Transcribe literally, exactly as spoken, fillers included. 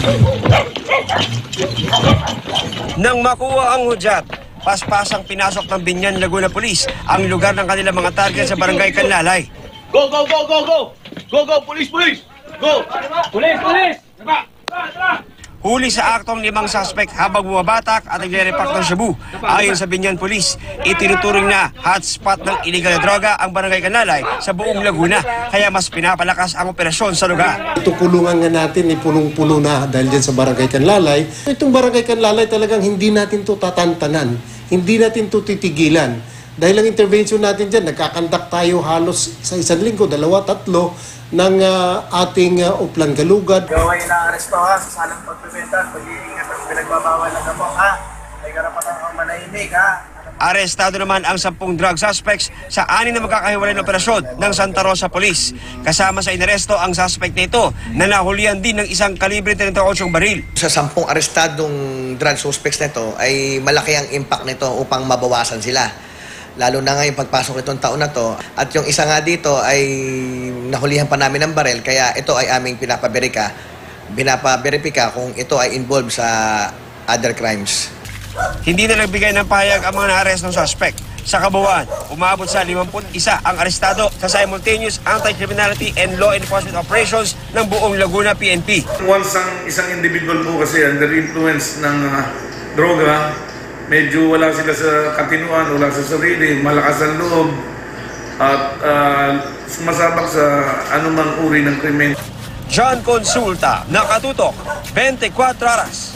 Nang makuha ang hudyat, paspasang pinasok ng Binyan Laguna Police ang lugar ng kanilang mga target sa barangay Kanlalay. Go, go, go, go, go! Go, go, police, police! Go! Police, police! Huli sa aktong limang suspect habang bumabatak at nagre-repack ng shabu. Ayon sa Binyan Police, itinuturing na hotspot ng illegal na droga ang barangay Kanlalay sa buong Laguna, kaya mas pinapalakas ang operasyon sa lugar. Ito kulungan nga natin, eh, punong-puno na dahil dyan sa barangay Kanlalay. Itong barangay Kanlalay talagang hindi natin to tatantanan, hindi natin to titigilan. Dahil ang intervention natin dyan, nagkakandak tayo halos sa isang linggo, dalawa, tatlo, ng uh, ating uh, uplan galugad. Gaway na aresto ha, sa salang pagpipintas, pag-iingat at pinagbabawal ng gamot ha. May karapatan kang manahimik ha. Arestado naman ang sampung drug suspects sa anin na magkakahiwalay na operasyon ng Santa Rosa Police. Kasama sa inaresto ang suspect nito na nahulihan din ng isang kalibre thirty-eight baril. Sa sampung arestadong drug suspects nito ay malaki ang impact nito upang mabawasan sila. Lalo na ngayon pagpasok nitong taon na to. At yung isa nga dito ay nahulihan pa namin ng baril, kaya ito ay aming pinapaberika, pinapaberipika kung ito ay involved sa other crimes. Hindi na nagbigay ng pahayag ang mga na-arrest ng suspect. Sa kabuuan, umabot sa fifty-one ang arestado sa simultaneous anti-criminality and law enforcement operations ng buong Laguna P N P. Once ang isang individual po kasi under influence ng uh, droga, medyo wala sila sa katinuan, wala sa sarili, malakas ang loob, at uh, sumasabak sa anumang uri ng krimen. John Consulta, nakatutok, twenty-four Oras.